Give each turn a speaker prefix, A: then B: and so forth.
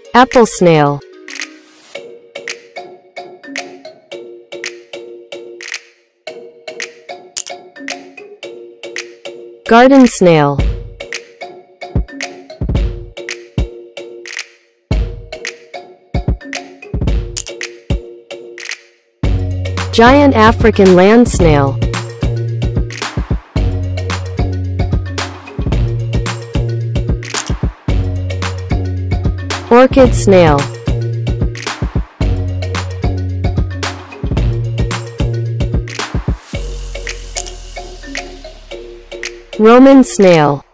A: Apple snail. Garden snail. Giant African land snail. Orchid snail. Roman snail.